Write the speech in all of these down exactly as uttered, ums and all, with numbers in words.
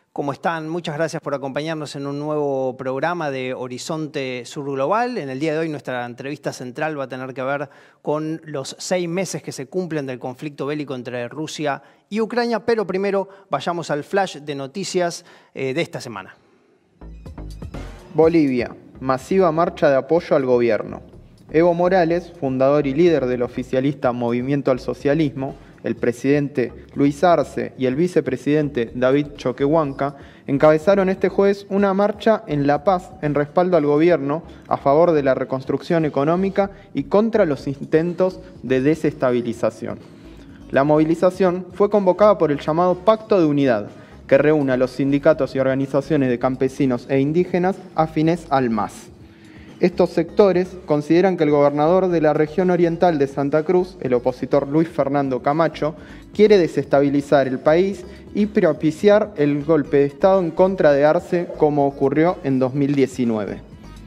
¿Cómo están? Muchas gracias por acompañarnos en un nuevo programa de Horizonte Sur Global. En el día de hoy nuestra entrevista central va a tener que ver con los seis meses que se cumplen del conflicto bélico entre Rusia y Ucrania, pero primero vayamos al flash de noticias eh, de esta semana. Bolivia, masiva marcha de apoyo al gobierno. Evo Morales, fundador y líder del oficialista Movimiento al Socialismo, el presidente Luis Arce y el vicepresidente David Choquehuanca encabezaron este jueves una marcha en La Paz en respaldo al gobierno a favor de la reconstrucción económica y contra los intentos de desestabilización. La movilización fue convocada por el llamado Pacto de Unidad, que reúne a los sindicatos y organizaciones de campesinos e indígenas afines al M A S. Estos sectores consideran que el gobernador de la región oriental de Santa Cruz, el opositor Luis Fernando Camacho, quiere desestabilizar el país y propiciar el golpe de Estado en contra de Arce, como ocurrió en dos mil diecinueve.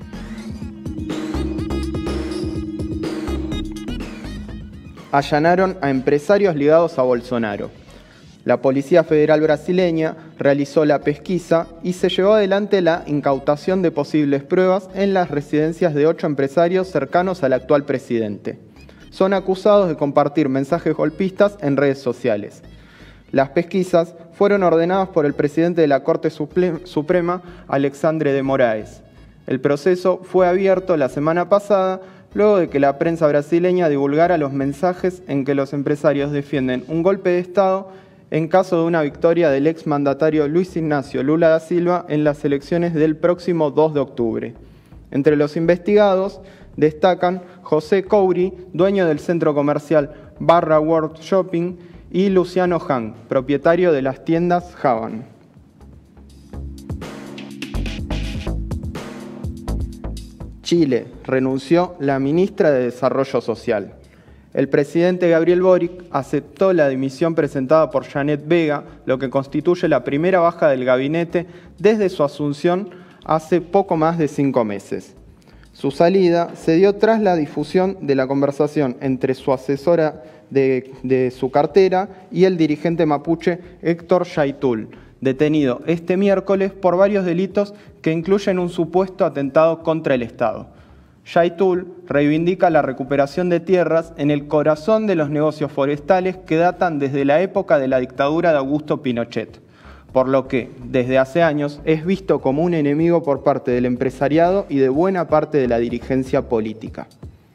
Allanaron a empresarios ligados a Bolsonaro. La Policía Federal brasileña realizó la pesquisa y se llevó adelante la incautación de posibles pruebas en las residencias de ocho empresarios cercanos al actual presidente. Son acusados de compartir mensajes golpistas en redes sociales. Las pesquisas fueron ordenadas por el presidente de la Corte Suprema, Alexandre de Moraes. El proceso fue abierto la semana pasada, luego de que la prensa brasileña divulgara los mensajes en que los empresarios defienden un golpe de Estado en caso de una victoria del exmandatario Luis Ignacio Lula da Silva en las elecciones del próximo dos de octubre. Entre los investigados destacan José Couri, dueño del centro comercial Barra World Shopping, y Luciano Han, propietario de las tiendas Havan. Chile, renunció la ministra de Desarrollo Social. El presidente Gabriel Boric aceptó la dimisión presentada por Janet Vega, lo que constituye la primera baja del gabinete desde su asunción hace poco más de cinco meses. Su salida se dio tras la difusión de la conversación entre su asesora de, de su cartera y el dirigente mapuche Héctor Yaitul, detenido este miércoles por varios delitos que incluyen un supuesto atentado contra el Estado. Yaitul reivindica la recuperación de tierras en el corazón de los negocios forestales que datan desde la época de la dictadura de Augusto Pinochet, por lo que, desde hace años, es visto como un enemigo por parte del empresariado y de buena parte de la dirigencia política.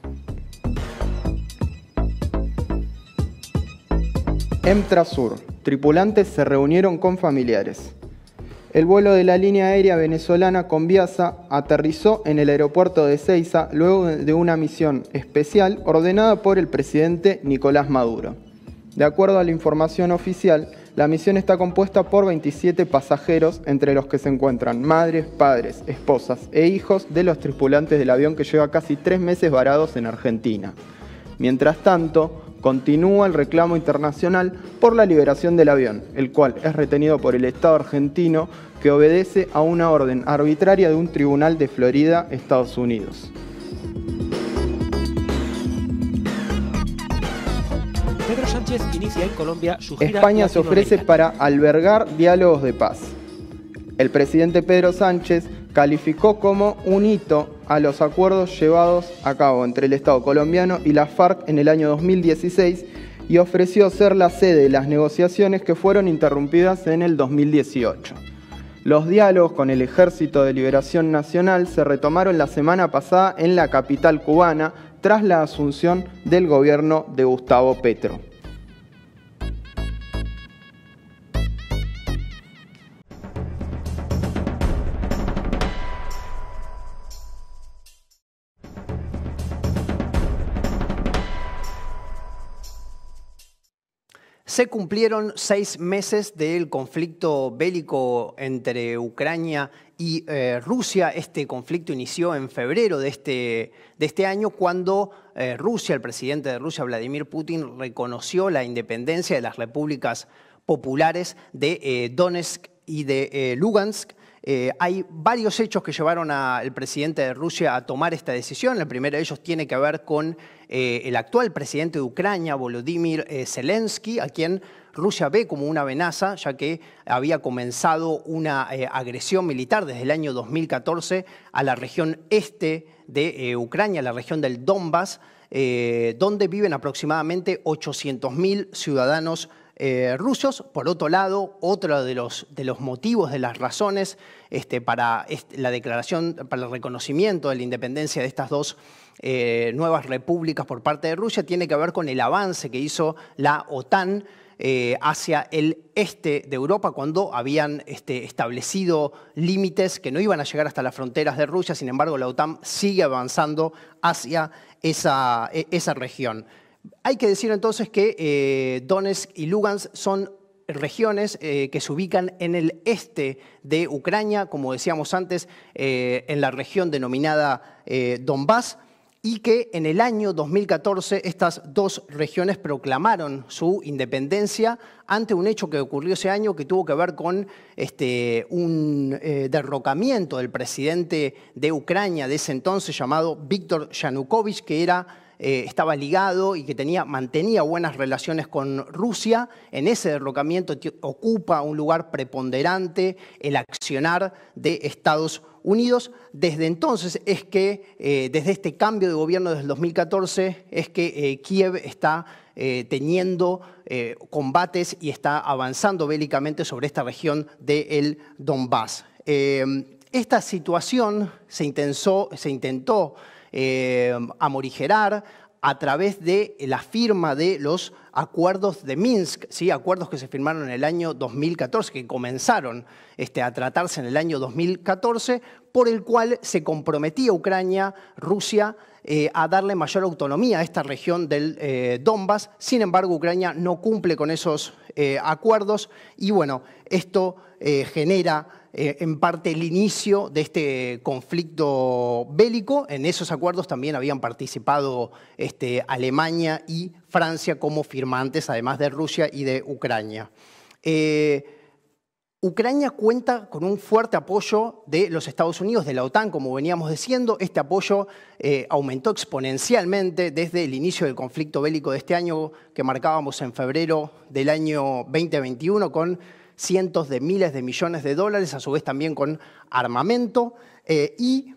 Emtrasur, tripulantes se reunieron con familiares. El vuelo de la línea aérea venezolana Conviasa aterrizó en el aeropuerto de Ezeiza luego de una misión especial ordenada por el presidente Nicolás Maduro. De acuerdo a la información oficial, la misión está compuesta por veintisiete pasajeros, entre los que se encuentran madres, padres, esposas e hijos de los tripulantes del avión que lleva casi tres meses varados en Argentina. Mientras tanto, continúa el reclamo internacional por la liberación del avión, el cual es retenido por el Estado argentino, que obedece a una orden arbitraria de un tribunal de Florida, Estados Unidos. Pedro Sánchez inicia en Colombia su gira España se ofrece para albergar diálogos de paz. El presidente Pedro Sánchez calificó como un hito a los acuerdos llevados a cabo entre el Estado colombiano y las FARC en el año dos mil dieciséis y ofreció ser la sede de las negociaciones que fueron interrumpidas en el dos mil dieciocho. Los diálogos con el Ejército de Liberación Nacional se retomaron la semana pasada en la capital cubana tras la asunción del gobierno de Gustavo Petro. Se cumplieron seis meses del conflicto bélico entre Ucrania y eh, Rusia. Este conflicto inició en febrero de este, de este año, cuando eh, Rusia, el presidente de Rusia, Vladimir Putin, reconoció la independencia de las repúblicas populares de eh, Donetsk y de eh, Lugansk, Eh, hay varios hechos que llevaron al presidente de Rusia a tomar esta decisión. El primero de ellos tiene que ver con eh, el actual presidente de Ucrania, Volodymyr eh, Zelensky, a quien Rusia ve como una amenaza, ya que había comenzado una eh, agresión militar desde el año dos mil catorce a la región este de eh, Ucrania, la región del Donbass, eh, donde viven aproximadamente ochocientos mil ciudadanos Eh, rusos. Por otro lado, otro de los, de los motivos, de las razones este, para este, la declaración, para el reconocimiento de la independencia de estas dos eh, nuevas repúblicas por parte de Rusia tiene que ver con el avance que hizo la OTAN eh, hacia el este de Europa cuando habían este, establecido límites que no iban a llegar hasta las fronteras de Rusia. Sin embargo, la OTAN sigue avanzando hacia esa, esa región. Hay que decir entonces que eh, Donetsk y Lugansk son regiones eh, que se ubican en el este de Ucrania, como decíamos antes, eh, en la región denominada eh, Donbass, y que en el año dos mil catorce estas dos regiones proclamaron su independencia ante un hecho que ocurrió ese año que tuvo que ver con este, un eh, derrocamiento del presidente de Ucrania de ese entonces llamado Víktor Yanukovych, que era Eh, estaba ligado y que tenía, mantenía buenas relaciones con Rusia. En ese derrocamiento ocupa un lugar preponderante el accionar de Estados Unidos. Desde entonces es que, eh, desde este cambio de gobierno desde el dos mil catorce, es que eh, Kiev está eh, teniendo eh, combates y está avanzando bélicamente sobre esta región del Donbass. Eh, esta situación se intentó, se intentó Eh, amorigerar a través de la firma de los acuerdos de Minsk, ¿sí? Acuerdos que se firmaron en el año dos mil catorce, que comenzaron este, a tratarse en el año dos mil catorce, por el cual se comprometía Ucrania, Rusia, eh, a darle mayor autonomía a esta región del eh, Donbass. Sin embargo, Ucrania no cumple con esos eh, acuerdos y bueno, esto eh, genera Eh, en parte el inicio de este conflicto bélico. En esos acuerdos también habían participado este, Alemania y Francia como firmantes, además de Rusia y de Ucrania. Eh, Ucrania cuenta con un fuerte apoyo de los Estados Unidos, de la OTAN, como veníamos diciendo. Este apoyo eh, aumentó exponencialmente desde el inicio del conflicto bélico de este año que marcábamos en febrero del año veinte veintiuno con cientos de miles de millones de dólares, a su vez también con armamento. Eh, y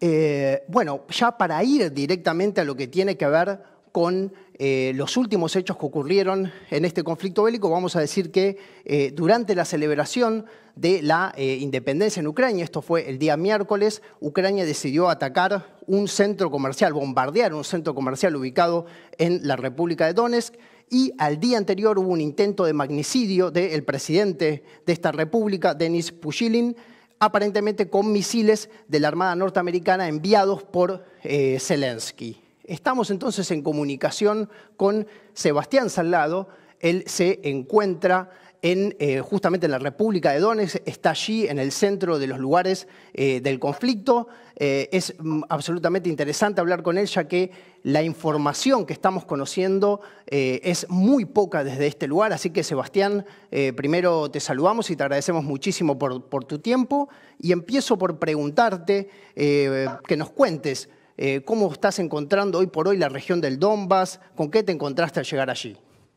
eh, bueno, ya para ir directamente a lo que tiene que ver con eh, los últimos hechos que ocurrieron en este conflicto bélico, vamos a decir que eh, durante la celebración de la eh, independencia en Ucrania, esto fue el día miércoles, Ucrania decidió atacar un centro comercial, bombardear un centro comercial ubicado en la República de Donetsk. Y al día anterior hubo un intento de magnicidio del presidente de esta república, Denis Pushilin, aparentemente con misiles de la Armada norteamericana enviados por eh, Zelensky. Estamos entonces en comunicación con Sebastián Salgado. Él se encuentra en, eh, justamente en la República de Donetsk, está allí en el centro de los lugares eh, del conflicto. Eh, es mm, absolutamente interesante hablar con él, ya que la información que estamos conociendo eh, es muy poca desde este lugar. Así que, Sebastián, eh, primero te saludamos y te agradecemos muchísimo por, por tu tiempo. Y empiezo por preguntarte eh, que nos cuentes eh, cómo estás encontrando hoy por hoy la región del Donbass, con qué te encontraste al llegar allí.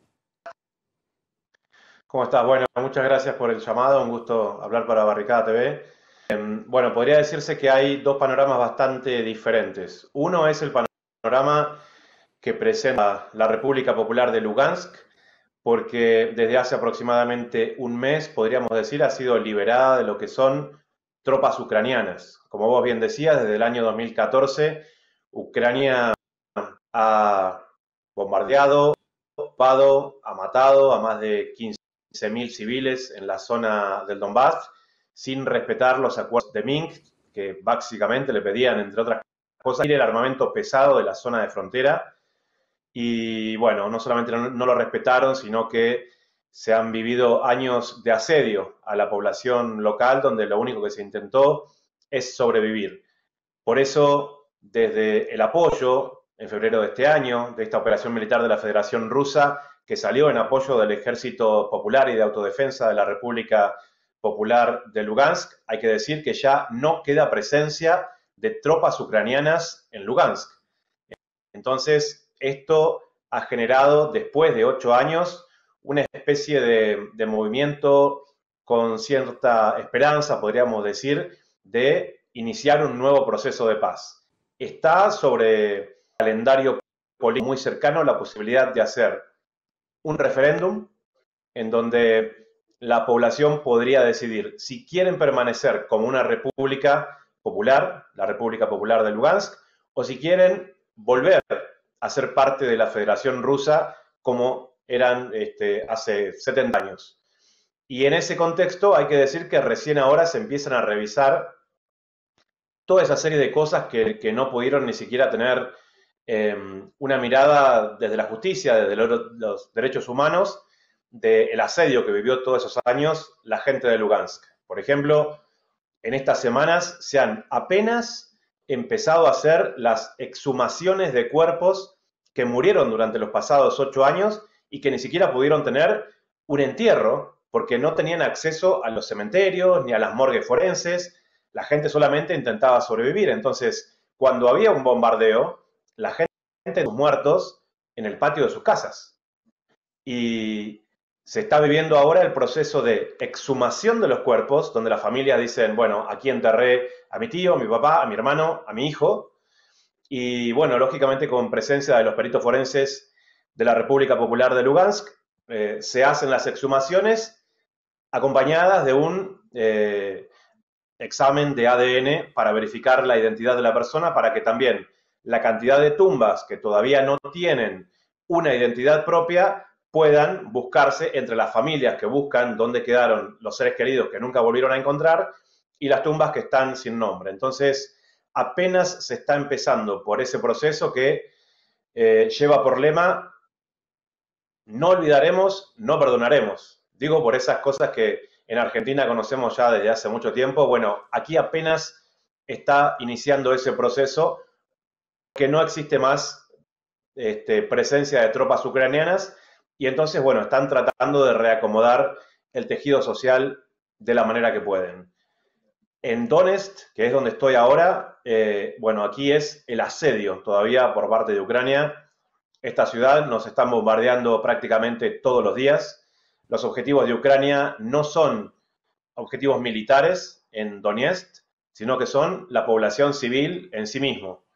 ¿Cómo estás? Bueno, muchas gracias por el llamado, un gusto hablar para Barricada T V. Eh, bueno, podría decirse que hay dos panoramas bastante diferentes. Uno es el panorama que presenta la República Popular de Lugansk, porque desde hace aproximadamente un mes, podríamos decir, ha sido liberada de lo que son tropas ucranianas. Como vos bien decías, desde el año dos mil catorce, Ucrania ha bombardeado, ocupado, ha matado a más de quince mil civiles en la zona del Donbass, sin respetar los acuerdos de Minsk, que básicamente le pedían, entre otras cosas, ir el armamento pesado de la zona de frontera. Y bueno, no solamente no, no lo respetaron, sino que se han vivido años de asedio a la población local, donde lo único que se intentó es sobrevivir. Por eso, desde el apoyo, en febrero de este año, de esta operación militar de la Federación Rusa, que salió en apoyo del Ejército Popular y de Autodefensa de la República Popular de Lugansk, hay que decir que ya no queda presencia de tropas ucranianas en Lugansk. Entonces, esto ha generado, después de ocho años, una especie de, de movimiento con cierta esperanza, podríamos decir, de iniciar un nuevo proceso de paz. Está sobre el calendario político muy cercano la posibilidad de hacer un referéndum en donde la población podría decidir si quieren permanecer como una república popular, la República Popular de Lugansk, o si quieren volver a ser parte de la Federación Rusa como eran este, hace setenta años. Y en ese contexto hay que decir que recién ahora se empiezan a revisar toda esa serie de cosas que, que no pudieron ni siquiera tener eh, una mirada desde la justicia, desde los, los derechos humanos, del asedio que vivió todos esos años la gente de Lugansk. Por ejemplo, en estas semanas se han apenas empezado a hacer las exhumaciones de cuerpos que murieron durante los pasados ocho años y que ni siquiera pudieron tener un entierro porque no tenían acceso a los cementerios ni a las morgues forenses. La gente solamente intentaba sobrevivir. Entonces, cuando había un bombardeo, la gente tenía sus muertos en el patio de sus casas. Y se está viviendo ahora el proceso de exhumación de los cuerpos, donde las familias dicen, bueno, aquí enterré a mi tío, a mi papá, a mi hermano, a mi hijo. Y bueno, lógicamente con presencia de los peritos forenses de la República Popular de Lugansk, eh, se hacen las exhumaciones acompañadas de un eh, examen de A D N para verificar la identidad de la persona, para que también la cantidad de tumbas que todavía no tienen una identidad propia puedan buscarse entre las familias que buscan dónde quedaron los seres queridos que nunca volvieron a encontrar y las tumbas que están sin nombre. Entonces, apenas se está empezando por ese proceso que eh, lleva por lema no olvidaremos, no perdonaremos. Digo por esas cosas que en Argentina conocemos ya desde hace mucho tiempo. Bueno, aquí apenas está iniciando ese proceso que no existe más este, presencia de tropas ucranianas. Y entonces, bueno, están tratando de reacomodar el tejido social de la manera que pueden. En Donetsk, que es donde estoy ahora, eh, bueno, aquí es el asedio todavía por parte de Ucrania. Esta ciudad nos están bombardeando prácticamente todos los días. Los objetivos de Ucrania no son objetivos militares en Donetsk, sino que son la población civil en sí mismo.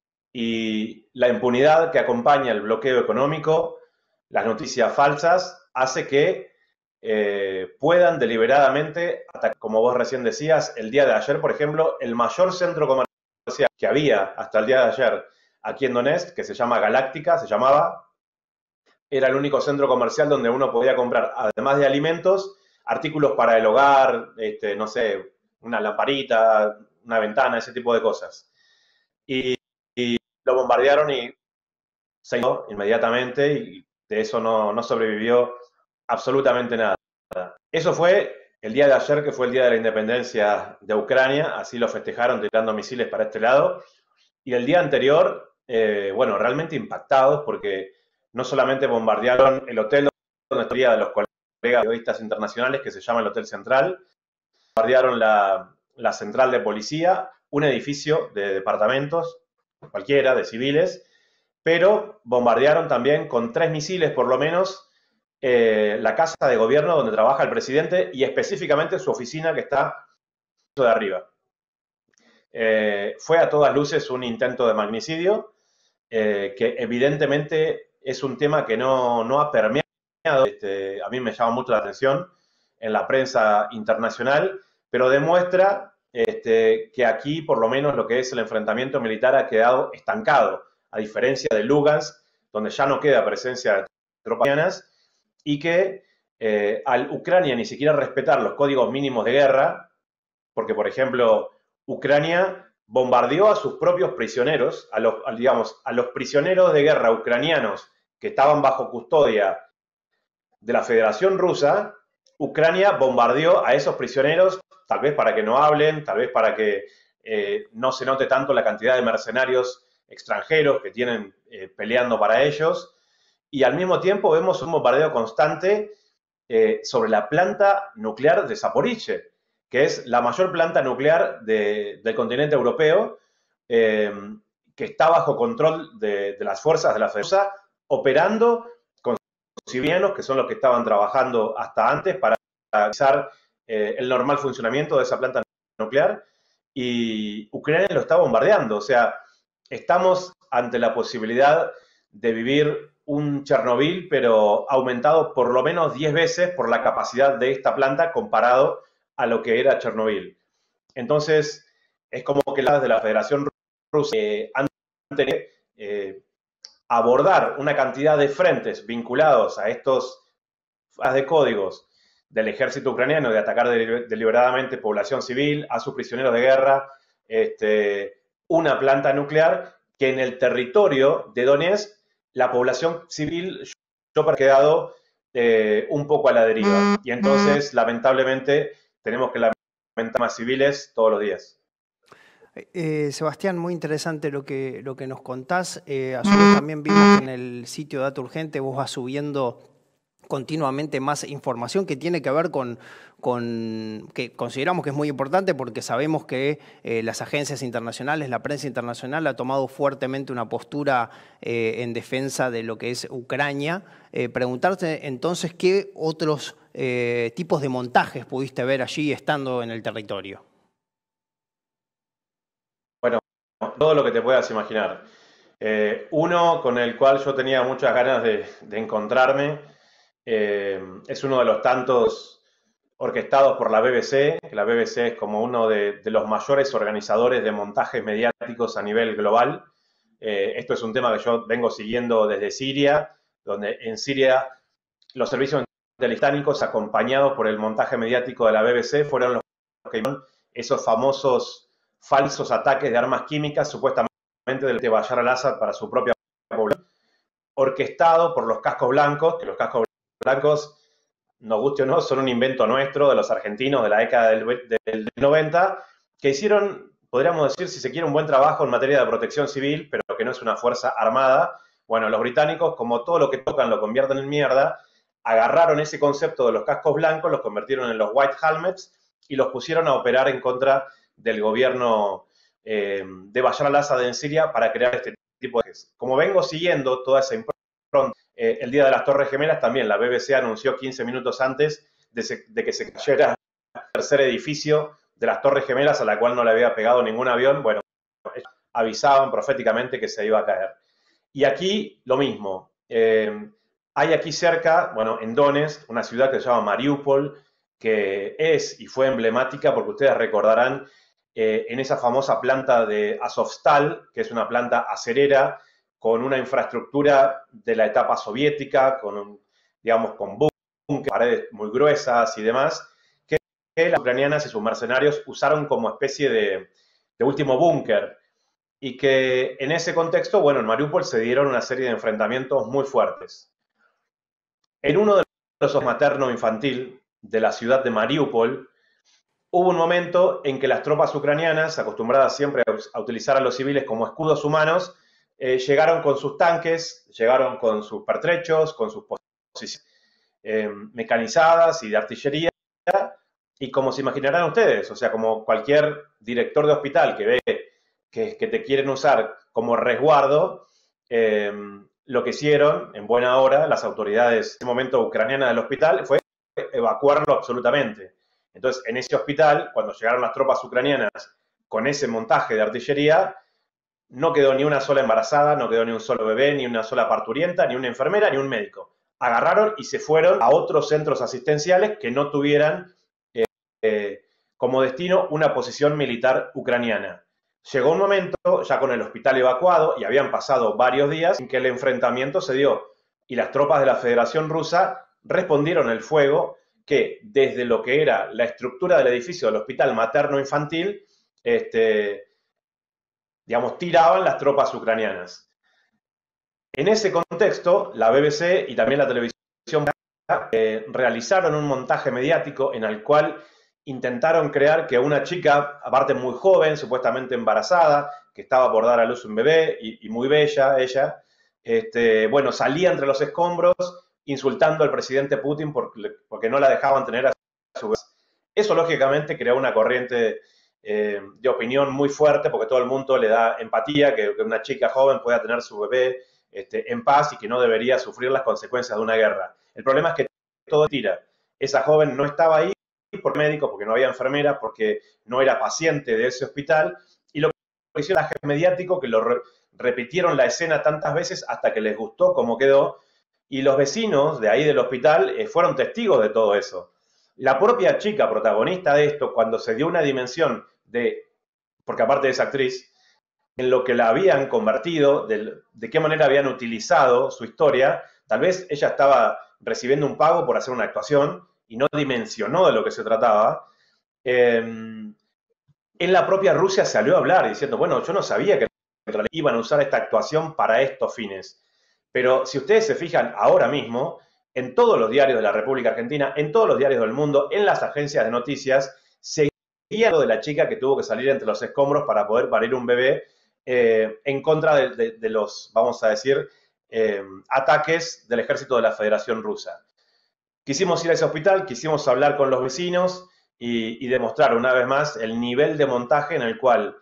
Y la impunidad que acompaña el bloqueo económico, las noticias falsas, hace que eh, puedan deliberadamente atacar. Como vos recién decías, el día de ayer, por ejemplo, el mayor centro comercial que había hasta el día de ayer aquí en Donetsk, que se llama Galáctica, se llamaba, era el único centro comercial donde uno podía comprar, además de alimentos, artículos para el hogar, este, no sé, una lamparita, una ventana, ese tipo de cosas. Y, y lo bombardearon y se hizo inmediatamente y de eso no, no sobrevivió absolutamente nada. Eso fue el día de ayer, que fue el día de la independencia de Ucrania, así lo festejaron tirando misiles para este lado. Y el día anterior, eh, bueno, realmente impactados porque no solamente bombardearon el hotel donde estaría de los colegas periodistas internacionales, que se llama el Hotel Central, bombardearon la, la central de policía, un edificio de departamentos, cualquiera, de civiles, pero bombardearon también con tres misiles por lo menos eh, la casa de gobierno donde trabaja el presidente y específicamente su oficina que está de arriba. Eh, fue a todas luces un intento de magnicidio eh, que evidentemente es un tema que no, no ha permeado. Este, a mí me llama mucho la atención en la prensa internacional, pero demuestra este, que aquí por lo menos lo que es el enfrentamiento militar ha quedado estancado, a diferencia de Lugansk, donde ya no queda presencia de tropas ucranianas, y que eh, al Ucrania ni siquiera respetar los códigos mínimos de guerra, porque por ejemplo Ucrania bombardeó a sus propios prisioneros, a los, a, digamos, a los prisioneros de guerra ucranianos que estaban bajo custodia de la Federación Rusa. Ucrania bombardeó a esos prisioneros, tal vez para que no hablen, tal vez para que eh, no se note tanto la cantidad de mercenarios extranjeros que tienen eh, peleando para ellos, y al mismo tiempo vemos un bombardeo constante eh, sobre la planta nuclear de Zaporizhzhia, que es la mayor planta nuclear de, del continente europeo, eh, que está bajo control de, de las fuerzas de la Federación, operando con civilianos, que son los que estaban trabajando hasta antes para realizar eh, el normal funcionamiento de esa planta nuclear, y Ucrania lo está bombardeando. O sea, estamos ante la posibilidad de vivir un Chernobyl, pero aumentado por lo menos diez veces por la capacidad de esta planta comparado a lo que era Chernobyl. Entonces, es como que las de la Federación Rusa eh, han tenido eh, abordar una cantidad de frentes vinculados a estos de códigos del ejército ucraniano de atacar deliberadamente población civil, a sus prisioneros de guerra, este, una planta nuclear, que en el territorio de Donetsk la población civil yo he quedado eh, un poco a la deriva. Y entonces, lamentablemente, tenemos que lamentar más civiles todos los días. Eh, Sebastián, muy interesante lo que, lo que nos contás. Eh, a su vez también vimos que en el sitio Data Urgente vos vas subiendo continuamente más información que tiene que ver con, con que consideramos que es muy importante porque sabemos que eh, las agencias internacionales, la prensa internacional ha tomado fuertemente una postura eh, en defensa de lo que es Ucrania. Eh, preguntarte entonces qué otros eh, tipos de montajes pudiste ver allí estando en el territorio. Bueno, todo lo que te puedas imaginar. Eh, uno con el cual yo tenía muchas ganas de, de encontrarme, Eh, es uno de los tantos orquestados por la B B C, que la B B C es como uno de, de los mayores organizadores de montajes mediáticos a nivel global. Eh, esto es un tema que yo vengo siguiendo desde Siria, donde en Siria los servicios británicos, acompañados por el montaje mediático de la B B C, fueron los que hicieron esos famosos falsos ataques de armas químicas, supuestamente de Bashar al-Assad para su propia población, orquestado por los cascos blancos, que los cascos blancos, nos guste o no, son un invento nuestro, de los argentinos de la década del, del noventa, que hicieron, podríamos decir, si se quiere, un buen trabajo en materia de protección civil, pero que no es una fuerza armada. Bueno, los británicos, como todo lo que tocan lo convierten en mierda, agarraron ese concepto de los cascos blancos, los convirtieron en los white helmets y los pusieron a operar en contra del gobierno eh, de Bashar al-Assad en Siria para crear este tipo de... Como vengo siguiendo toda esa impronta, Eh, el día de las Torres Gemelas también la B B C anunció quince minutos antes de, se, de que se cayera el tercer edificio de las Torres Gemelas, a la cual no le había pegado ningún avión. Bueno, avisaban proféticamente que se iba a caer. Y aquí lo mismo. Eh, hay aquí cerca, bueno, en Donetsk, una ciudad que se llama Mariupol, que es y fue emblemática porque ustedes recordarán eh, en esa famosa planta de Azovstal, que es una planta acerera, con una infraestructura de la etapa soviética, con, un, digamos, con búnker, paredes muy gruesas y demás, que, que las ucranianas y sus mercenarios usaron como especie de, de último búnker. Y que en ese contexto, bueno, en Mariupol se dieron una serie de enfrentamientos muy fuertes. En uno de los materno-infantil de la ciudad de Mariupol, hubo un momento en que las tropas ucranianas, acostumbradas siempre a utilizar a los civiles como escudos humanos, Eh, llegaron con sus tanques, llegaron con sus pertrechos, con sus posiciones eh, mecanizadas y de artillería, y como se imaginarán ustedes, o sea, como cualquier director de hospital que ve que, que te quieren usar como resguardo, eh, lo que hicieron en buena hora las autoridades en ese momento ucranianas del hospital fue evacuarlo absolutamente. Entonces, en ese hospital, cuando llegaron las tropas ucranianas con ese montaje de artillería, no quedó ni una sola embarazada, no quedó ni un solo bebé, ni una sola parturienta, ni una enfermera, ni un médico. Agarraron y se fueron a otros centros asistenciales que no tuvieran eh, eh, como destino una posición militar ucraniana. Llegó un momento, ya con el hospital evacuado, y habían pasado varios días, en que el enfrentamiento se dio. Y las tropas de la Federación Rusa respondieron el fuego que desde lo que era la estructura del edificio del hospital materno-infantil, este... digamos, tiraban las tropas ucranianas. En ese contexto, la B B C y también la televisión eh, realizaron un montaje mediático en el cual intentaron crear que una chica, aparte muy joven, supuestamente embarazada, que estaba por dar a luz un bebé y, y muy bella ella, este, bueno, salía entre los escombros insultando al presidente Putin porque, porque no la dejaban tener a su vez. Eso lógicamente creó una corriente eh, de opinión muy fuerte porque todo el mundo le da empatía, que, que una chica joven pueda tener su bebé este, en paz y que no debería sufrir las consecuencias de una guerra. El problema es que todo tira. Esa joven no estaba ahí por médico, porque no había enfermera, porque no era paciente de ese hospital, y lo que hicieron el agente mediático, que lo re repitieron la escena tantas veces hasta que les gustó cómo quedó, y los vecinos de ahí del hospital eh, fueron testigos de todo eso. La propia chica protagonista de esto, cuando se dio una dimensión de, porque aparte de esa actriz, en lo que la habían convertido, de, de qué manera habían utilizado su historia, tal vez ella estaba recibiendo un pago por hacer una actuación y no dimensionó de lo que se trataba. Eh, en la propia Rusia salió a hablar diciendo, bueno, yo no sabía que iban a usar esta actuación para estos fines. Pero si ustedes se fijan ahora mismo, en todos los diarios de la República Argentina, en todos los diarios del mundo, en las agencias de noticias, seguía lo de la chica que tuvo que salir entre los escombros para poder parir un bebé eh, en contra de, de, de los, vamos a decir, eh, ataques del ejército de la Federación Rusa. Quisimos ir a ese hospital, quisimos hablar con los vecinos y, y demostrar una vez más el nivel de montaje en el cual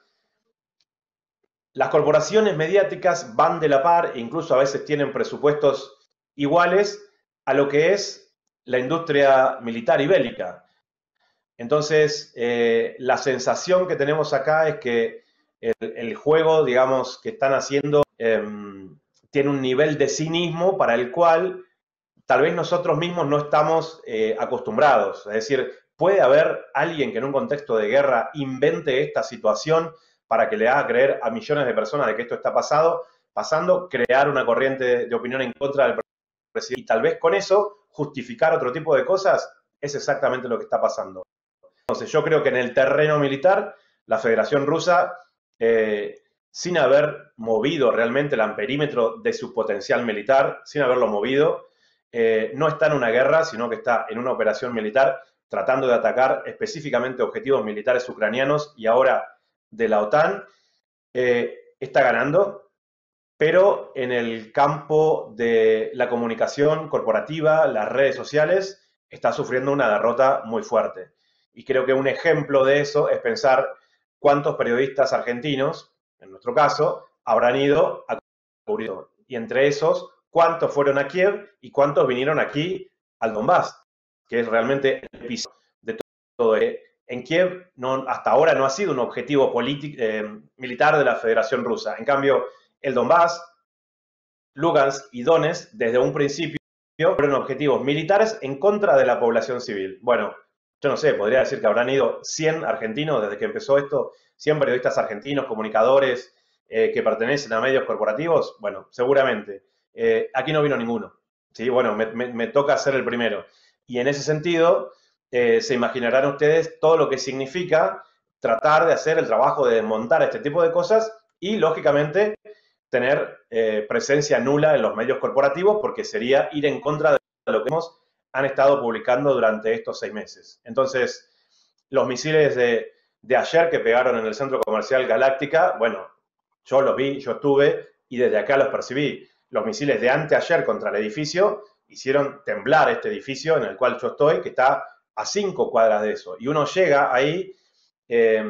las corporaciones mediáticas van de la par e incluso a veces tienen presupuestos iguales a lo que es la industria militar y bélica. Entonces, eh, la sensación que tenemos acá es que el, el juego, digamos, que están haciendo eh, tiene un nivel de cinismo para el cual tal vez nosotros mismos no estamos eh, acostumbrados. Es decir, puede haber alguien que en un contexto de guerra invente esta situación para que le haga creer a millones de personas de que esto está pasado, pasando, crear una corriente de opinión en contra del presidente y tal vez con eso justificar otro tipo de cosas, es exactamente lo que está pasando. Entonces yo creo que en el terreno militar, la Federación Rusa, eh, sin haber movido realmente el amperímetro de su potencial militar, sin haberlo movido, eh, no está en una guerra, sino que está en una operación militar tratando de atacar específicamente objetivos militares ucranianos y ahora de la OTAN, eh, está ganando, pero en el campo de la comunicación corporativa, las redes sociales, está sufriendo una derrota muy fuerte. Y creo que un ejemplo de eso es pensar cuántos periodistas argentinos, en nuestro caso, habrán ido a cubrir. Y entre esos, cuántos fueron a Kiev y cuántos vinieron aquí al Donbass, que es realmente el episodio de todo. En Kiev no, hasta ahora no ha sido un objetivo eh, militar de la Federación Rusa. En cambio, el Donbass, Lugansk y Donetsk, desde un principio, fueron objetivos militares en contra de la población civil. Bueno, yo no sé, podría decir que habrán ido cien argentinos desde que empezó esto, cien periodistas argentinos, comunicadores eh, que pertenecen a medios corporativos. Bueno, seguramente. Eh, aquí no vino ninguno. ¿Sí? Bueno, me, me, me toca ser el primero. Y en ese sentido, eh, se imaginarán ustedes todo lo que significa tratar de hacer el trabajo de desmontar este tipo de cosas y, lógicamente, tener eh, presencia nula en los medios corporativos porque sería ir en contra de lo que hemos, han estado publicando durante estos seis meses. Entonces, los misiles de, de ayer que pegaron en el centro comercial Galáctica, bueno, yo los vi, yo estuve y desde acá los percibí. Los misiles de anteayer contra el edificio hicieron temblar este edificio en el cual yo estoy, que está a cinco cuadras de eso. Y uno llega ahí, eh,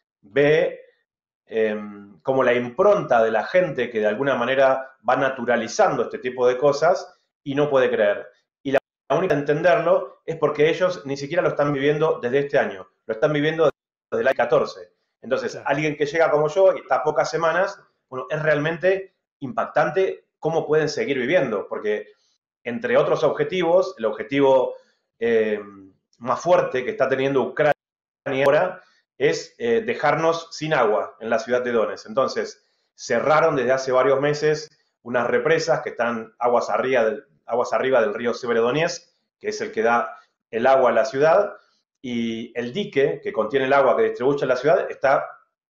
ve eh, como la impronta de la gente que de alguna manera va naturalizando este tipo de cosas y no puede creer. Y la única entenderlo es porque ellos ni siquiera lo están viviendo desde este año, lo están viviendo desde el año catorce. Entonces, claro, alguien que llega como yo y está a pocas semanas, bueno, es realmente impactante cómo pueden seguir viviendo, porque entre otros objetivos, el objetivo eh, más fuerte que está teniendo Ucrania ahora es eh, dejarnos sin agua en la ciudad de Donetsk. Entonces, cerraron desde hace varios meses unas represas que están aguas arriba del, aguas arriba del río Severodonetsk, que es el que da el agua a la ciudad, y el dique que contiene el agua que distribuye a la ciudad está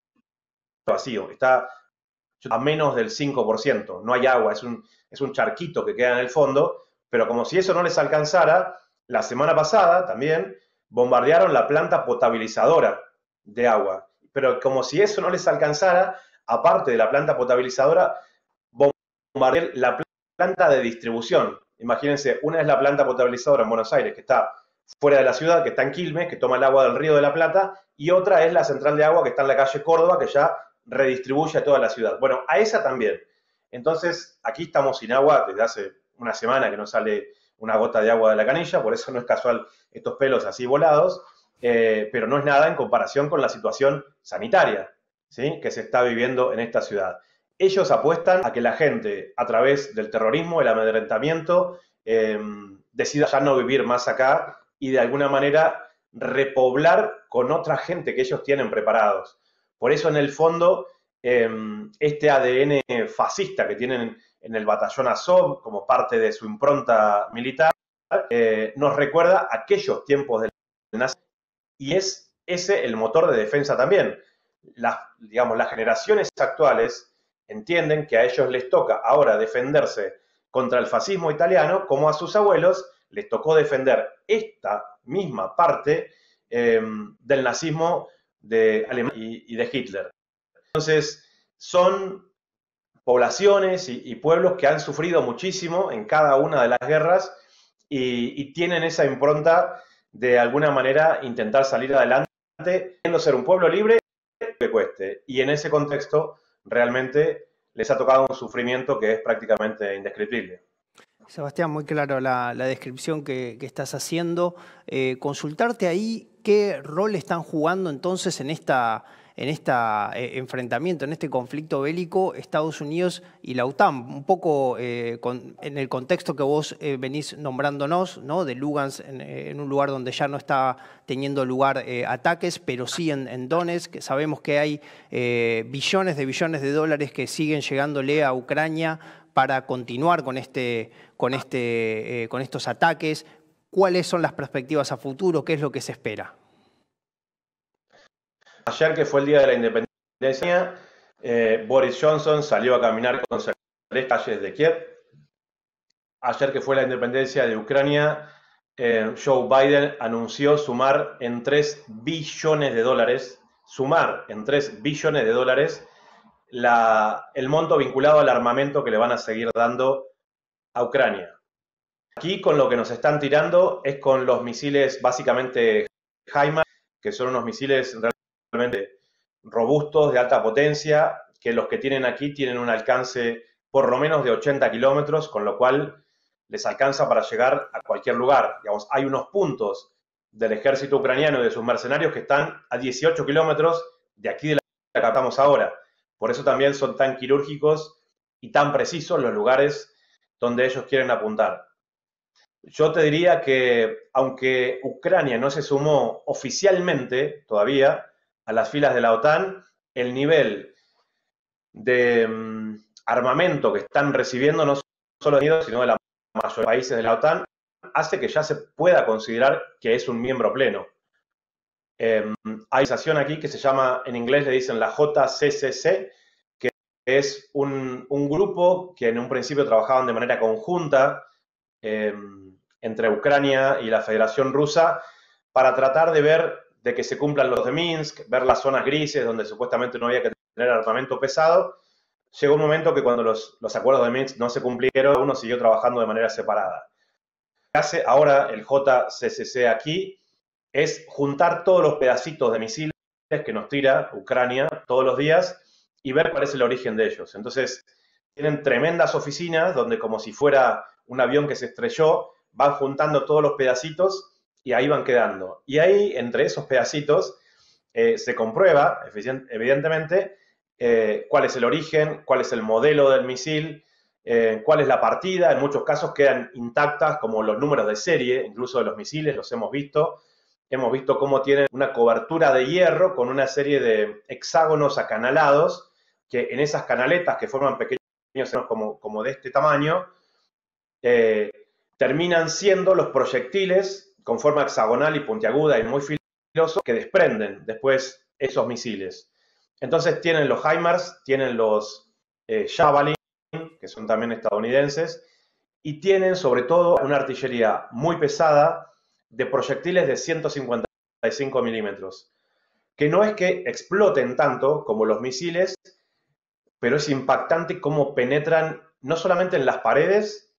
vacío, está a menos del cinco por ciento, no hay agua, es un, es un charquito que queda en el fondo, pero como si eso no les alcanzara, la semana pasada también bombardearon la planta potabilizadora de agua, pero como si eso no les alcanzara, aparte de la planta potabilizadora, bombardearon la planta de distribución. imagínense, una es la planta potabilizadora en Buenos Aires, que está fuera de la ciudad, que está en Quilmes, que toma el agua del Río de la Plata, y otra es la central de agua que está en la calle Córdoba, que ya redistribuye a toda la ciudad. Bueno, a esa también. Entonces, aquí estamos sin agua desde hace una semana que no sale una gota de agua de la canilla, por eso no es casual estos pelos así volados, eh, pero no es nada en comparación con la situación sanitaria, ¿sí?, que se está viviendo en esta ciudad. Ellos apuestan a que la gente, a través del terrorismo, el amedrentamiento, eh, decida ya no vivir más acá y de alguna manera repoblar con otra gente que ellos tienen preparados. Por eso, en el fondo, eh, este A D N fascista que tienen en el batallón Azov como parte de su impronta militar, eh, nos recuerda aquellos tiempos del nazi, y es ese el motor de defensa también. Las, digamos, las generaciones actuales entienden que a ellos les toca ahora defenderse contra el fascismo italiano, como a sus abuelos les tocó defender esta misma parte eh, del nazismo de Alemania y, y de Hitler. Entonces, son poblaciones y, y pueblos que han sufrido muchísimo en cada una de las guerras y, y tienen esa impronta de alguna manera intentar salir adelante, queriendo ser un pueblo libre que cueste. Y en ese contexto realmente les ha tocado un sufrimiento que es prácticamente indescriptible. Sebastián, muy claro la, la descripción que, que estás haciendo. Eh, consultarte ahí qué rol están jugando entonces en esta en este eh, enfrentamiento, en este conflicto bélico, Estados Unidos y la OTAN, un poco eh, con, en el contexto que vos eh, venís nombrándonos, ¿no?, de Lugansk, en, en un lugar donde ya no está teniendo lugar eh, ataques, pero sí en, en Donetsk, que sabemos que hay eh, billones de billones de dólares que siguen llegándole a Ucrania para continuar con, este, con, este, eh, con estos ataques. ¿Cuáles son las perspectivas a futuro? ¿Qué es lo que se espera? Ayer, que fue el Día de la Independencia, eh, Boris Johnson salió a caminar con las calles de Kiev. Ayer, que fue la independencia de Ucrania, eh, Joe Biden anunció sumar en tres billones de dólares, sumar en tres billones de dólares la, el monto vinculado al armamento que le van a seguir dando a Ucrania. Aquí con lo que nos están tirando es con los misiles básicamente HIMARS, que son unos misiles realmente realmente robustos, de alta potencia, que los que tienen aquí tienen un alcance por lo menos de ochenta kilómetros, con lo cual les alcanza para llegar a cualquier lugar. Digamos, hay unos puntos del ejército ucraniano y de sus mercenarios que están a dieciocho kilómetros de aquí de la que estamos ahora. Por eso también son tan quirúrgicos y tan precisos los lugares donde ellos quieren apuntar. Yo te diría que, aunque Ucrania no se sumó oficialmente todavía a las filas de la OTAN, el nivel de um, armamento que están recibiendo no solo de Estados Unidos, sino de la mayoría de países de la OTAN, hace que ya se pueda considerar que es un miembro pleno. Eh, hay una organización aquí que se llama, en inglés le dicen la J C C C, que es un, un grupo que en un principio trabajaban de manera conjunta eh, entre Ucrania y la Federación Rusa para tratar de ver de que se cumplan los de Minsk, ver las zonas grises donde supuestamente no había que tener armamento pesado. Llegó un momento que cuando los, los acuerdos de Minsk no se cumplieron, uno siguió trabajando de manera separada. Lo que hace ahora el J C C C aquí es juntar todos los pedacitos de misiles que nos tira Ucrania todos los días y ver cuál es el origen de ellos. Entonces, tienen tremendas oficinas donde, como si fuera un avión que se estrelló, van juntando todos los pedacitos y ahí van quedando. Y ahí, entre esos pedacitos, eh, se comprueba, evidentemente, eh, cuál es el origen, cuál es el modelo del misil, eh, cuál es la partida. En muchos casos quedan intactas, como los números de serie, incluso de los misiles, los hemos visto. Hemos visto cómo tienen una cobertura de hierro con una serie de hexágonos acanalados, que en esas canaletas que forman pequeños como, como de este tamaño, eh, terminan siendo los proyectiles con forma hexagonal y puntiaguda y muy filosos que desprenden después esos misiles. Entonces tienen los HIMARS, tienen los eh, Javelin, que son también estadounidenses, y tienen sobre todo una artillería muy pesada de proyectiles de ciento cincuenta y cinco milímetros, que no es que exploten tanto como los misiles, pero es impactante cómo penetran no solamente en las paredes,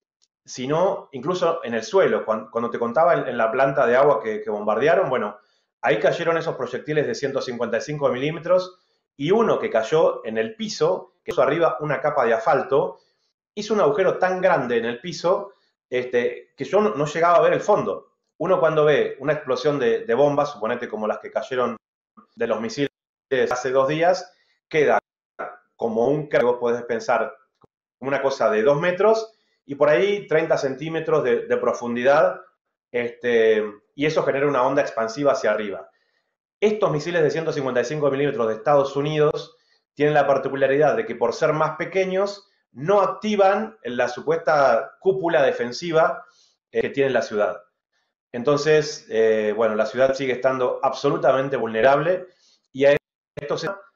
sino incluso en el suelo. Cuando, cuando te contaba en, en la planta de agua que, que bombardearon, bueno, ahí cayeron esos proyectiles de ciento cincuenta y cinco milímetros y uno que cayó en el piso, que hizo arriba una capa de asfalto, hizo un agujero tan grande en el piso este, que yo no, no llegaba a ver el fondo. Uno cuando ve una explosión de, de bombas, suponete como las que cayeron de los misiles hace dos días, queda como un que vos podés pensar como una cosa de dos metros y por ahí treinta centímetros de, de profundidad, este, y eso genera una onda expansiva hacia arriba. Estos misiles de ciento cincuenta y cinco milímetros de Estados Unidos tienen la particularidad de que por ser más pequeños no activan la supuesta cúpula defensiva eh, que tiene la ciudad. Entonces, eh, bueno, la ciudad sigue estando absolutamente vulnerable y a esto se llama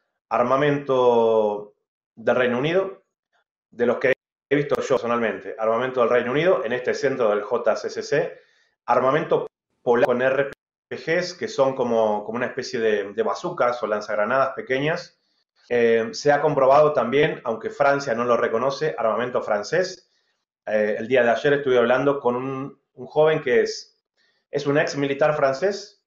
armamento del Reino Unido, de los que he visto yo personalmente, armamento del Reino Unido, en este centro del J C C C, armamento polaco con R P Gs, que son como, como una especie de, de bazucas o lanzagranadas pequeñas. Eh, se ha comprobado también, aunque Francia no lo reconoce, armamento francés. Eh, el día de ayer estuve hablando con un, un joven que es, es un ex militar francés,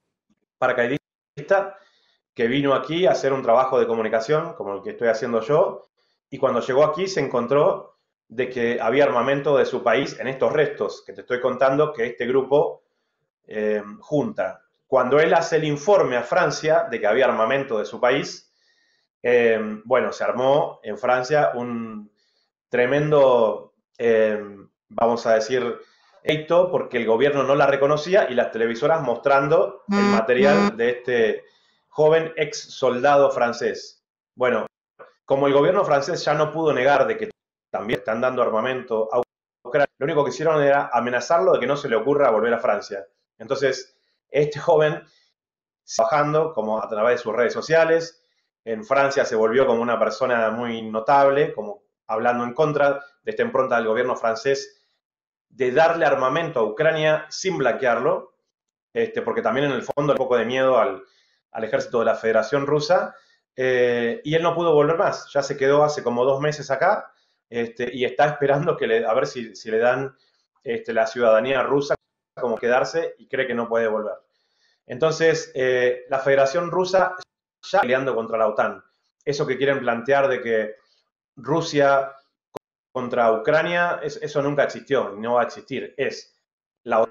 paracaidista, que vino aquí a hacer un trabajo de comunicación, como el que estoy haciendo yo, y cuando llegó aquí se encontró de que había armamento de su país en estos restos que te estoy contando que este grupo eh, junta. Cuando él hace el informe a Francia de que había armamento de su país, eh, bueno, se armó en Francia un tremendo, eh, vamos a decir, heito, porque el gobierno no la reconocía y las televisoras mostrando el material de este joven ex soldado francés. Bueno, como el gobierno francés ya no pudo negar de que también están dando armamento a Ucrania, lo único que hicieron era amenazarlo de que no se le ocurra volver a Francia. Entonces, este joven, trabajando como a través de sus redes sociales, en Francia se volvió como una persona muy notable, como hablando en contra de esta impronta del gobierno francés de darle armamento a Ucrania sin blanquearlo, este, porque también en el fondo le un poco de miedo al, al ejército de la Federación Rusa, eh, y él no pudo volver más, ya se quedó hace como dos meses acá, este, y está esperando que le, a ver si, si le dan este, la ciudadanía rusa como quedarse y cree que no puede volver. Entonces, eh, la Federación Rusa ya peleando contra la OTAN. Eso que quieren plantear de que Rusia contra Ucrania, es, eso nunca existió y no va a existir. Es la,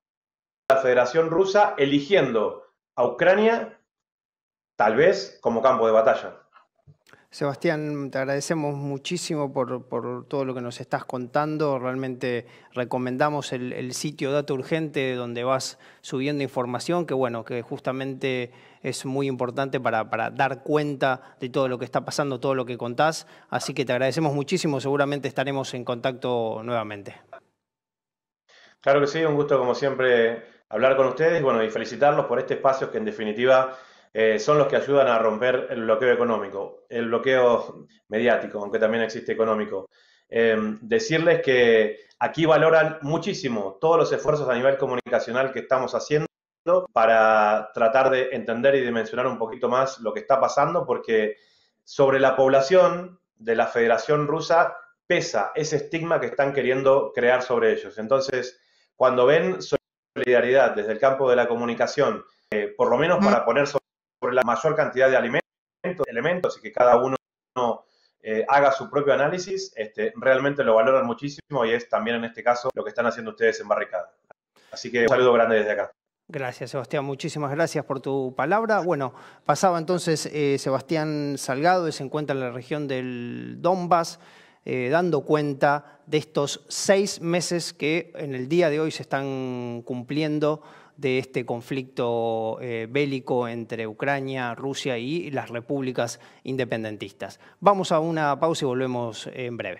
la Federación Rusa eligiendo a Ucrania tal vez como campo de batalla. Sebastián, te agradecemos muchísimo por, por todo lo que nos estás contando. Realmente recomendamos el, el sitio Dato Urgente donde vas subiendo información que, bueno, que justamente es muy importante para, para dar cuenta de todo lo que está pasando, todo lo que contás. Así que te agradecemos muchísimo. Seguramente estaremos en contacto nuevamente. Claro que sí, un gusto como siempre hablar con ustedes, bueno, y felicitarlos por este espacio que en definitiva Eh, son los que ayudan a romper el bloqueo económico, el bloqueo mediático, aunque también existe económico. Eh, decirles que aquí valoran muchísimo todos los esfuerzos a nivel comunicacional que estamos haciendo para tratar de entender y dimensionar un poquito más lo que está pasando, porque sobre la población de la Federación Rusa pesa ese estigma que están queriendo crear sobre ellos. Entonces, cuando ven solidaridad desde el campo de la comunicación, eh, por lo menos para poner sobre sobre la mayor cantidad de alimentos, elementos y que cada uno eh, haga su propio análisis, este, realmente lo valoran muchísimo y es también en este caso lo que están haciendo ustedes en Barricada. Así que un saludo grande desde acá. Gracias, Sebastián. Muchísimas gracias por tu palabra. Bueno, pasaba entonces eh, Sebastián Salgado, se encuentra en la región del Donbass, eh, dando cuenta de estos seis meses que en el día de hoy se están cumpliendo de este conflicto eh, bélico entre Ucrania, Rusia y las repúblicas independentistas. Vamos a una pausa y volvemos en breve.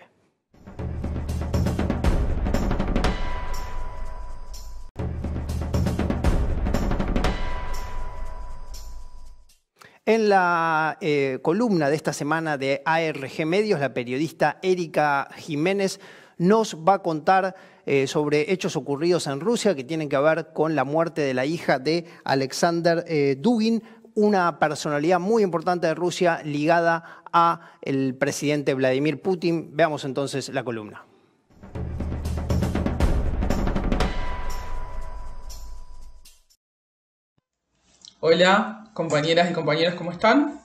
En la eh, columna de esta semana de A R G Medios, la periodista Erika Jiménez nos va a contar eh, sobre hechos ocurridos en Rusia que tienen que ver con la muerte de la hija de Alexander eh, Dugin, una personalidad muy importante de Rusia ligada al presidente Vladimir Putin. Veamos entonces la columna. Hola, compañeras y compañeros, ¿cómo están?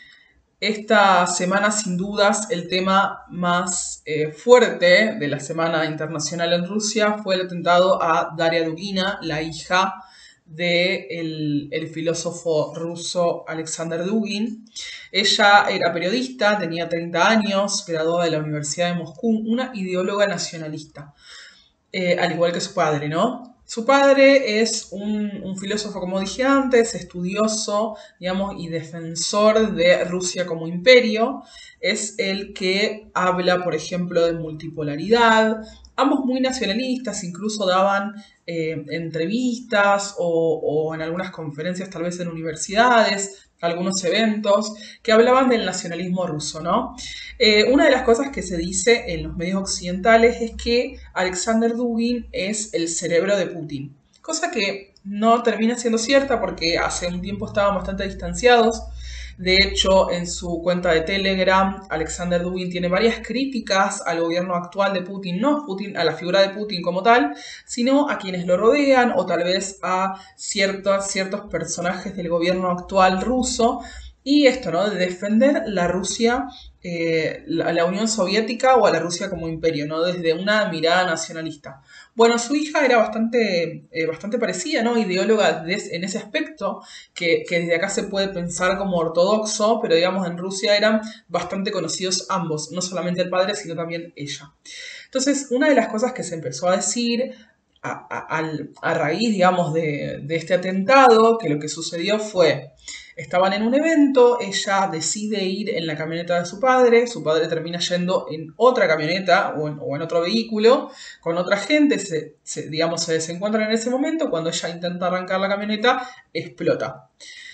Esta semana, sin dudas, el tema más eh, fuerte de la Semana Internacional en Rusia fue el atentado a Daria Dugina, la hija del el filósofo ruso Alexander Dugin. Ella era periodista, tenía treinta años, graduada de la Universidad de Moscú, una ideóloga nacionalista, eh, al igual que su padre, ¿no? Su padre es un, un filósofo, como dije antes, estudioso, digamos, y defensor de Rusia como imperio. Es el que habla, por ejemplo, de multipolaridad. Ambos muy nacionalistas, incluso daban eh, entrevistas o, o en algunas conferencias, tal vez en universidades, algunos eventos que hablaban del nacionalismo ruso, ¿no? Eh, una de las cosas que se dice en los medios occidentales es que Alexander Dugin es el cerebro de Putin, cosa que no termina siendo cierta porque hace un tiempo estaban bastante distanciados. De hecho, en su cuenta de Telegram, Alexander Dugin tiene varias críticas al gobierno actual de Putin, no Putin, a la figura de Putin como tal, sino a quienes lo rodean o tal vez a ciertos, ciertos personajes del gobierno actual ruso. Y esto, ¿no? De defender la Rusia, eh, la, la Unión Soviética o a la Rusia como imperio, ¿no? Desde una mirada nacionalista. Bueno, su hija era bastante, eh, bastante parecida, ¿no? Ideóloga de, en ese aspecto, que, que desde acá se puede pensar como ortodoxo, pero digamos en Rusia eran bastante conocidos ambos, no solamente el padre, sino también ella. Entonces, una de las cosas que se empezó a decir a, a, a, a raíz, digamos, de, de este atentado, que lo que sucedió fue... Estaban en un evento, ella decide ir en la camioneta de su padre, su padre termina yendo en otra camioneta o en, o en otro vehículo con otra gente, se, se, digamos, se desencuentran en ese momento, cuando ella intenta arrancar la camioneta, explota.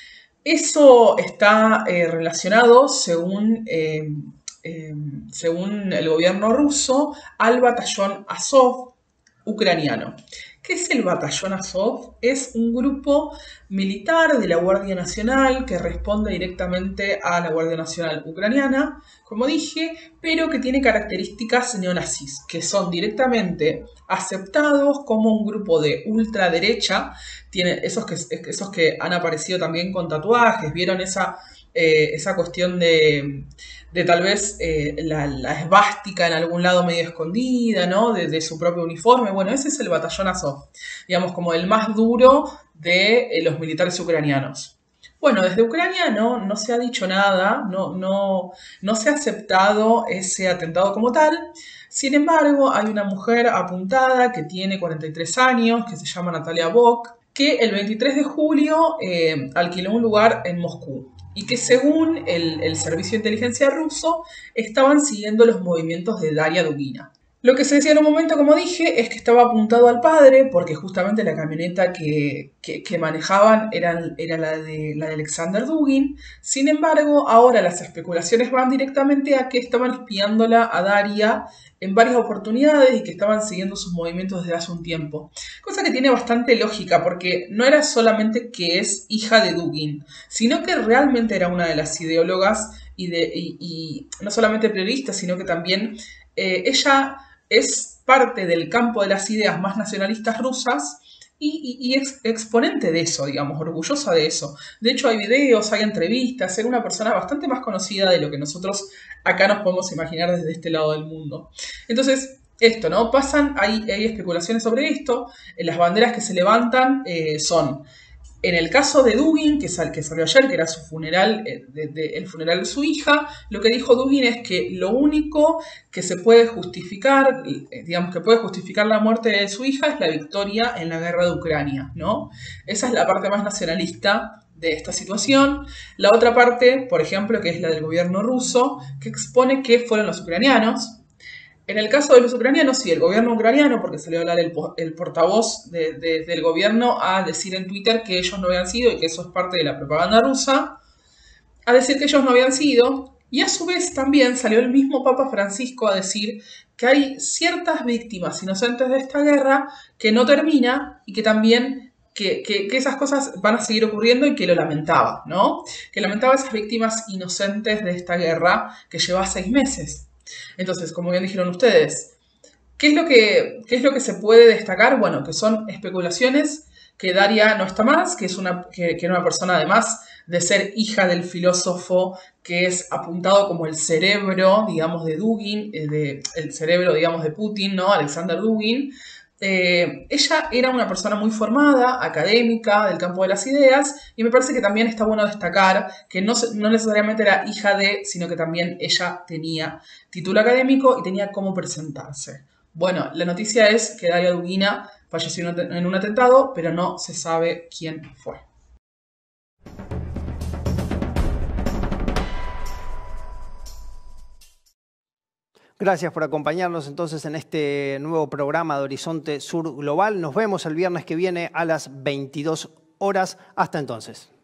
Eso está eh, relacionado, según, eh, eh, según el gobierno ruso, al batallón Azov ucraniano. ¿Qué es el batallón Azov? Es un grupo militar de la Guardia Nacional que responde directamente a la Guardia Nacional ucraniana, como dije, pero que tiene características neonazis, que son directamente aceptados como un grupo de ultraderecha. Tiene esos que, esos que han aparecido también con tatuajes, vieron esa, eh, esa cuestión de... de tal vez eh, la, la esvástica en algún lado medio escondida, ¿no? De, de su propio uniforme. Bueno, ese es el batallón Azov, digamos, como el más duro de eh, los militares ucranianos. Bueno, desde Ucrania no, no se ha dicho nada, no, no, no se ha aceptado ese atentado como tal. Sin embargo, hay una mujer apuntada que tiene cuarenta y tres años, que se llama Natalia Bok, que el veintitrés de julio eh, alquiló un lugar en Moscú y que según el, el servicio de inteligencia ruso estaban siguiendo los movimientos de Daria Dugina. Lo que se decía en un momento, como dije, es que estaba apuntado al padre porque justamente la camioneta que, que, que manejaban era, era la, de, la de Alexander Dugin. Sin embargo, ahora las especulaciones van directamente a que estaban espiándola a Daria en varias oportunidades y que estaban siguiendo sus movimientos desde hace un tiempo. Cosa que tiene bastante lógica porque no era solamente que es hija de Dugin, sino que realmente era una de las ideólogas y, de, y, y no solamente periodista, sino que también eh, ella es parte del campo de las ideas más nacionalistas rusas y, y, y ex, exponente de eso, digamos, orgullosa de eso. De hecho, hay videos, hay entrevistas, era una persona bastante más conocida de lo que nosotros acá nos podemos imaginar desde este lado del mundo. Entonces, esto, ¿no? Pasan, hay, hay especulaciones sobre esto, las banderas que se levantan eh, son... En el caso de Dugin, que, sal, que salió ayer, que era su funeral, eh, de, de, el funeral de su hija, lo que dijo Dugin es que lo único que se puede justificar, eh, digamos que puede justificar la muerte de su hija es la victoria en la guerra de Ucrania, ¿no? Esa es la parte más nacionalista de esta situación. La otra parte, por ejemplo, que es la del gobierno ruso, que expone que fueron los ucranianos. En el caso de los ucranianos, sí, el gobierno ucraniano, porque salió a hablar el, el portavoz de, de, del gobierno a decir en Twitter que ellos no habían sido y que eso es parte de la propaganda rusa, a decir que ellos no habían sido, y a su vez también salió el mismo Papa Francisco a decir que hay ciertas víctimas inocentes de esta guerra que no termina y que también que, que, que esas cosas van a seguir ocurriendo y que lo lamentaba, ¿no? Que lamentaba esas víctimas inocentes de esta guerra que lleva seis meses. Entonces, como bien dijeron ustedes, ¿qué es lo que, qué es lo que se puede destacar? Bueno, que son especulaciones que Daria no está más, que, es una, que, que era una persona además de ser hija del filósofo que es apuntado como el cerebro, digamos, de Dugin, eh, de, el cerebro, digamos, de Putin, ¿no? Alexander Dugin. Eh, ella era una persona muy formada, académica, del campo de las ideas, y me parece que también está bueno destacar que no, no necesariamente era hija de, sino que también ella tenía título académico y tenía cómo presentarse. Bueno, la noticia es que Daria Dugina falleció en un atentado, pero no se sabe quién fue. Gracias por acompañarnos entonces en este nuevo programa de Horizonte Sur Global. Nos vemos el viernes que viene a las veintidós horas. Hasta entonces.